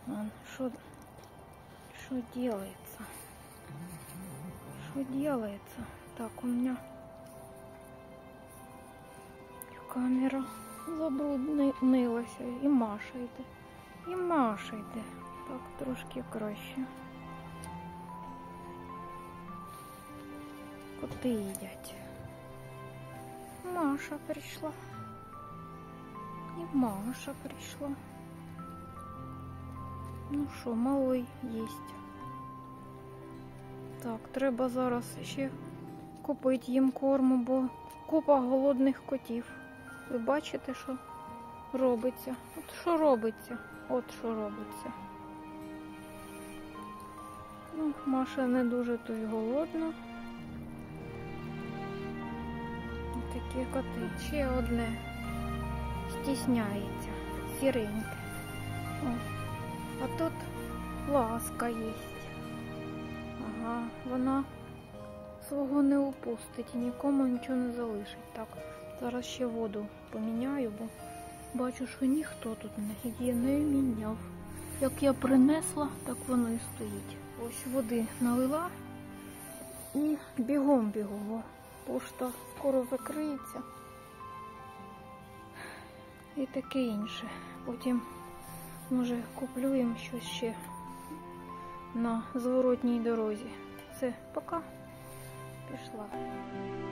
Что делается? Что делается? Так, у меня камера забруднилася. І Маша йде. І Маша йде. Так, трошки краще. Коти їдять. Маша прийшла. І Маша прийшла. Ну що, малий їсть. Так, треба зараз ще купити їм корму, бо купа голодних котів. Ви бачите, що робиться? От що робиться? От що робиться. Ну, Маша не дуже то й голодна. Такі коти. Ще одне стісняється. Сіреньке. О. А тут Ласка є. Ага, вона свого не упустить і нікому нічого не залишить. Так, зараз ще воду поміняю, бо бачу, що ніхто тут не міняв. Як я принесла, так воно і стоїть. Ось води налила і бігом бігу, бо пошта скоро закриється. І таке інше. Потім, може, куплю їм щось ще на зворотній дорозі. Все, пока. Пішла.